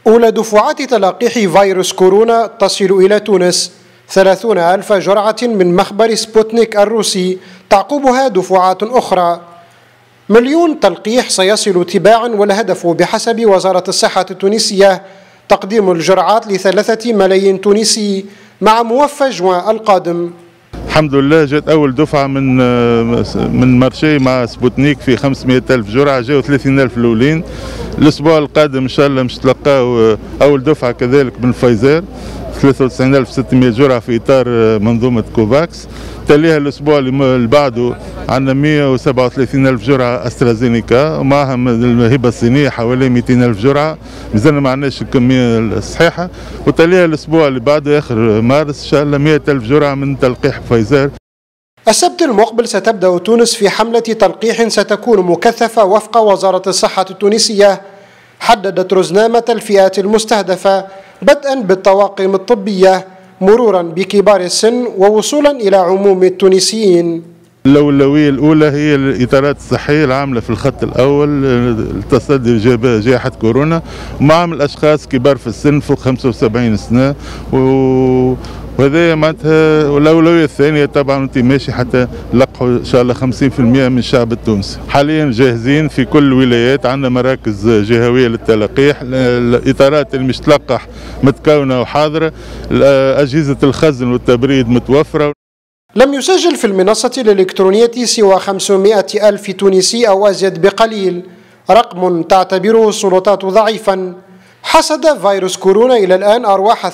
أولى دفعات تلقيح فيروس كورونا تصل إلى تونس 30,000 جرعة من مخبر سبوتنيك الروسي، تعقبها دفعات أخرى. 1,000,000 تلقيح سيصل تباعا، والهدف بحسب وزارة الصحة التونسية تقديم الجرعات ل3 ملايين تونسي مع موفى جوان القادم. الحمد لله جات أول دفعة من مارشي مع سبوتنيك في 500,000 جرعة، جاوا 30,000 الأولين. الأسبوع القادم إن شاء الله مش تلقاو أول دفعة كذلك من فايزر 93,600 جرعة في إطار منظومة كوفاكس. تليها الأسبوع اللي بعده عندنا 137,000 جرعة أسترازينيكا، ومعهم الهبة الصينية حوالي 200,000 جرعة، مازلنا ما عندناش الكمية الصحيحة. وتليها الأسبوع اللي بعده آخر مارس إن شاء الله 100,000 جرعة من تلقيح فايزر. السبت المقبل ستبدأ تونس في حملة تلقيح ستكون مكثفة وفق وزارة الصحة التونسية. حددت رزنامة الفئات المستهدفة بدءا بالطواقم الطبية مرورا بكبار السن ووصولا إلى عموم التونسيين. الأولوية الأولى هي الإطارات الصحية العاملة في الخط الأول التصدي لجائحة كورونا، ومعهم الأشخاص كبار في السن فوق 75 سنة، وهذا معناتها. والأولوية الثانية طبعا انت ماشي حتى نلقحوا إن شاء الله 50% من الشعب التونسي. حاليا جاهزين في كل الولايات، عندنا مراكز جهوية للتلقيح، الإطارات اللي مش تلقح متكونة وحاضرة، أجهزة الخزن والتبريد متوفرة. لم يسجل في المنصة الإلكترونية سوى 500,000 تونسي أو أزيد بقليل، رقم تعتبره السلطات ضعيفا. حصد فيروس كورونا إلى الآن أرواح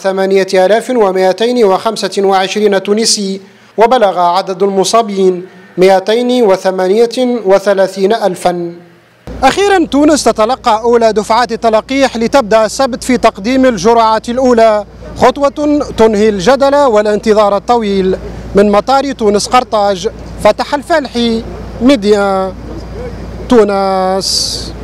8,225 تونسي، وبلغ عدد المصابين 238,000. أخيرا تونس تتلقى أولى دفعات التلقيح لتبدأ السبت في تقديم الجرعات الأولى، خطوة تنهي الجدل والانتظار الطويل. من مطار تونس قرطاج، فتح الفالحي، ميديا تونس.